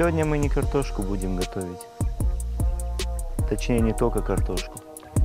сегодня мы не картошку будем готовить. Точнее, не только картошку.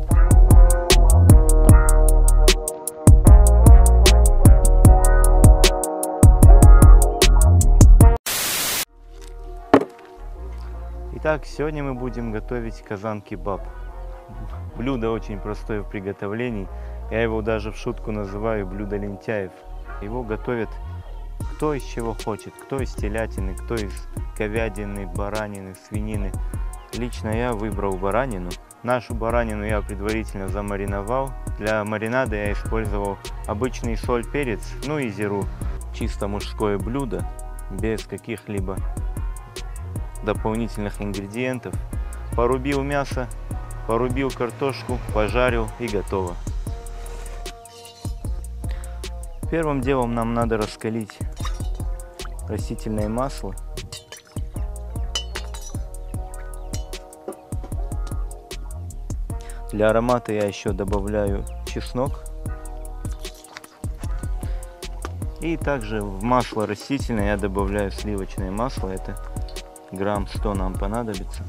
Итак, сегодня мы будем готовить казан-кебаб. Блюдо очень простое в приготовлении. Я его даже в шутку называю блюдо лентяев. Его готовят кто из чего хочет. Кто из телятины, кто из говядины, баранины, свинины. Лично я выбрал баранину. Нашу баранину я предварительно замариновал. Для маринада я использовал обычный соль, перец, ну и зиру. Чисто мужское блюдо, без каких-либо дополнительных ингредиентов. Порубил мясо, порубил картошку, пожарил и готово. Первым делом нам надо раскалить растительное масло. Для аромата я еще добавляю чеснок. И также в масло растительное я добавляю сливочное масло. Это грамм 100 нам понадобится.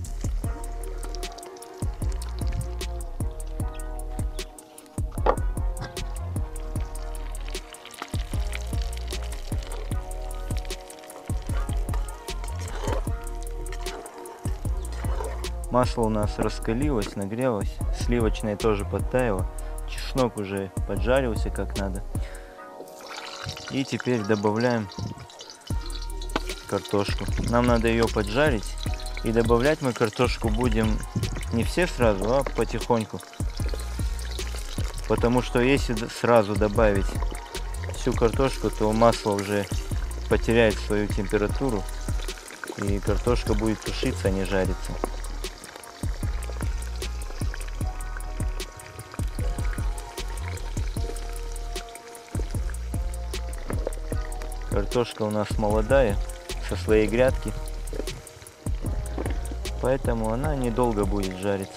Масло у нас раскалилось, нагрелось, сливочное тоже подтаяло, чеснок уже поджарился как надо. И теперь добавляем картошку. Нам надо ее поджарить, и добавлять мы картошку будем не все сразу, а потихоньку. Потому что если сразу добавить всю картошку, то масло уже потеряет свою температуру, и картошка будет тушиться, а не жариться. Картошка у нас молодая, со своей грядки, поэтому она недолго будет жариться.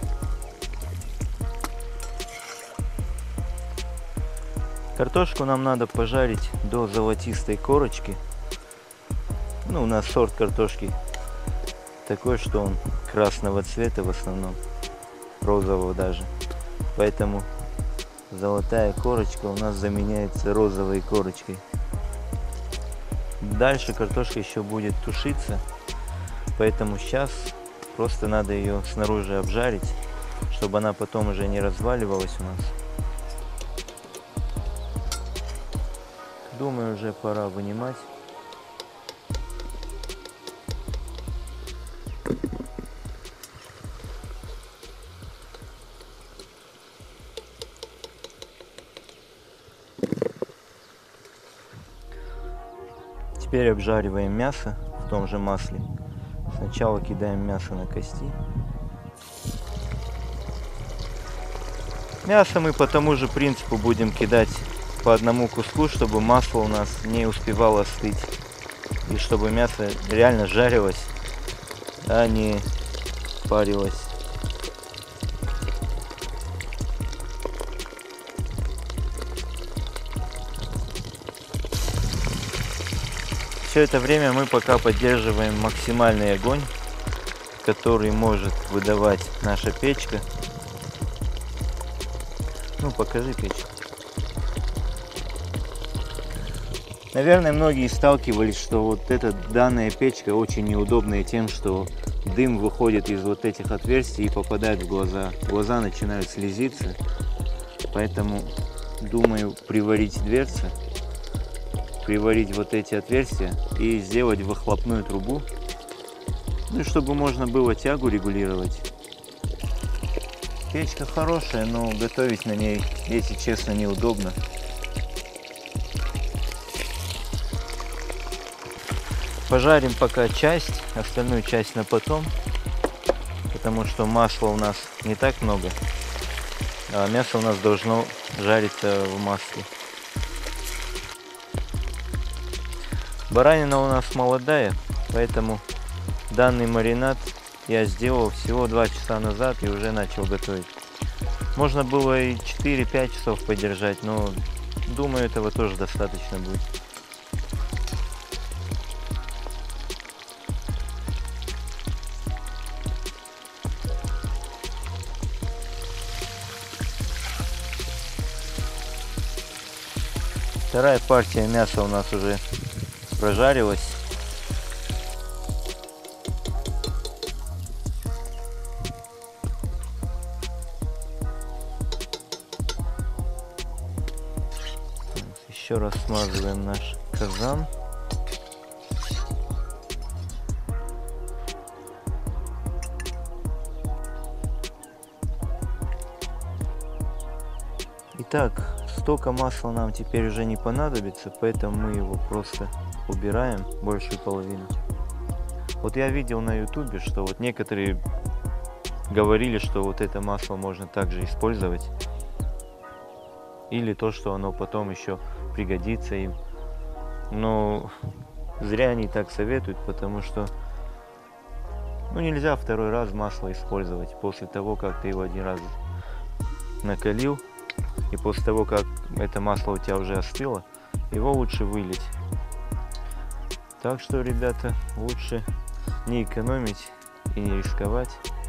Картошку нам надо пожарить до золотистой корочки. Ну, у нас сорт картошки такой, что он красного цвета в основном, розового даже. Поэтому золотая корочка у нас заменяется розовой корочкой. Дальше картошка еще будет тушиться, поэтому сейчас просто надо ее снаружи обжарить, чтобы она потом уже не разваливалась у нас. Думаю, уже пора вынимать. Теперь обжариваем мясо в том же масле. Сначала кидаем мясо на кости. Мясо мы по тому же принципу будем кидать по одному куску, чтобы масло у нас не успевало остыть. И чтобы мясо реально жарилось, а не парилось. Все это время мы пока поддерживаем максимальный огонь, который может выдавать наша печка. Ну, покажи печку. Наверное, многие сталкивались, что вот эта данная печка очень неудобная тем, что дым выходит из вот этих отверстий и попадает в глаза. Глаза начинают слезиться, поэтому думаю приварить дверцы. Приварить вот эти отверстия и сделать выхлопную трубу, ну и чтобы можно было тягу регулировать. Печка хорошая, но готовить на ней, если честно, неудобно. Пожарим пока часть, остальную часть на потом, потому что масла у нас не так много, а мясо у нас должно жариться в масле. Баранина у нас молодая, поэтому данный маринад я сделал всего 2 часа назад и уже начал готовить. Можно было и 4-5 часов подержать, но думаю, этого тоже достаточно будет. Вторая партия мяса у нас уже прожарилась. Еще раз смазываем наш казан. Итак, столько масла нам теперь уже не понадобится, поэтому мы его просто убираем, большую половину. Вот я видел на ютубе, что вот некоторые говорили, что вот это масло можно также использовать. Или то, что оно потом еще пригодится им. Но зря они так советуют, потому что нельзя второй раз масло использовать после того, как ты его один раз накалил. И после того, как это масло у тебя уже остыло, его лучше вылить. Так что, ребята, лучше не экономить и не рисковать.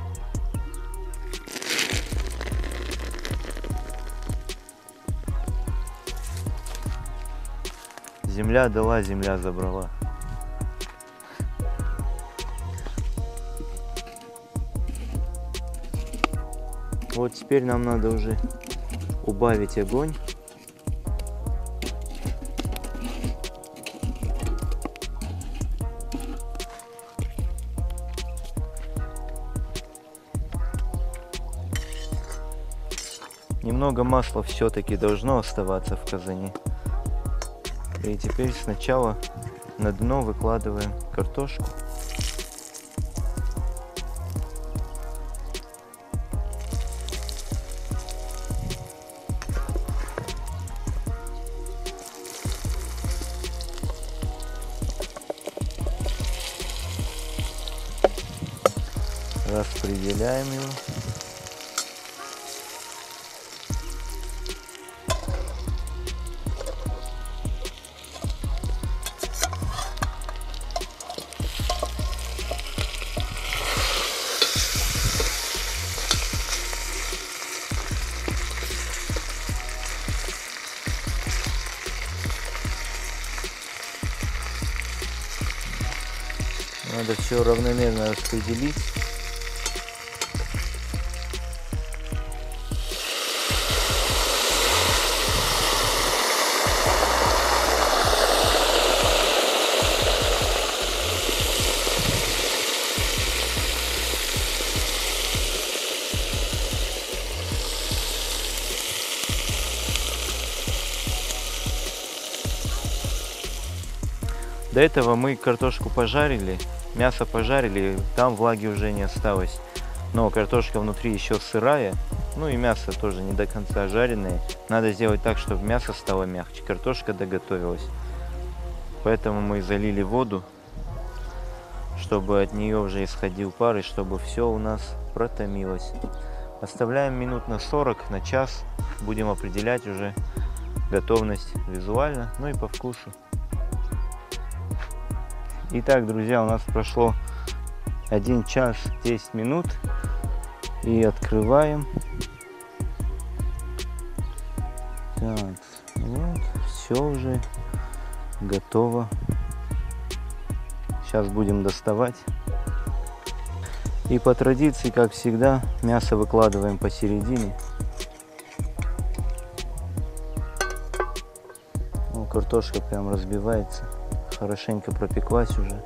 Земля дала, земля забрала. Вот теперь нам надо уже убавить огонь. Немного масла все-таки должно оставаться в казане. И теперь сначала на дно выкладываем картошку. Распределяем его. Надо все равномерно распределить. До этого мы картошку пожарили, мясо пожарили, там влаги уже не осталось. Но картошка внутри еще сырая, и мясо тоже не до конца жареное. Надо сделать так, чтобы мясо стало мягче, картошка доготовилась. Поэтому мы залили воду, чтобы от нее уже исходил пар и чтобы все у нас протомилось. Оставляем минут на 40, на час. Будем определять уже готовность визуально, и по вкусу. Итак, друзья, у нас прошло 1 час 10 минут. И открываем. Так, вот, все уже готово. Сейчас будем доставать. И по традиции, как всегда, мясо выкладываем посередине. Картошка прям разбивается. Хорошенько пропеклась уже.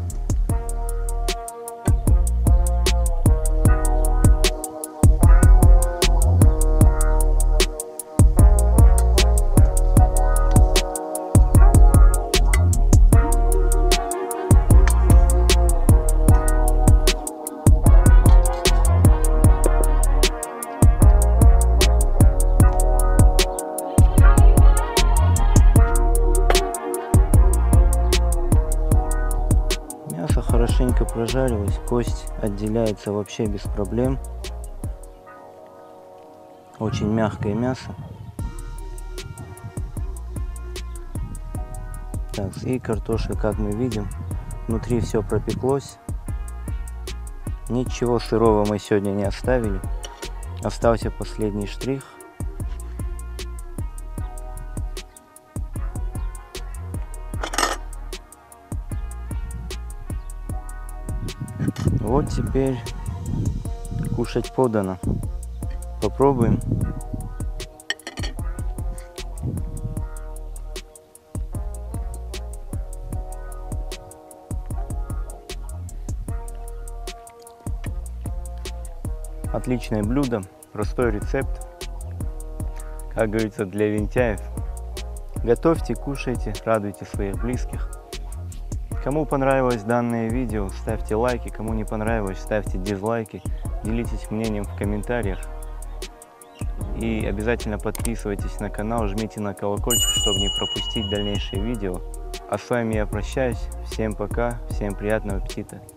Хорошенько прожарилась, кость отделяется вообще без проблем. Очень мягкое мясо. Так, и картошка, как мы видим, внутри все пропеклось. Ничего сырого мы сегодня не оставили. Остался последний штрих. Вот теперь кушать подано. Попробуем. Отличное блюдо, простой рецепт, как говорится, для лентяев. Готовьте, кушайте, радуйте своих близких. Кому понравилось данное видео, ставьте лайки, кому не понравилось, ставьте дизлайки, делитесь мнением в комментариях. И обязательно подписывайтесь на канал, жмите на колокольчик, чтобы не пропустить дальнейшие видео. А с вами я прощаюсь, всем пока, всем приятного аппетита.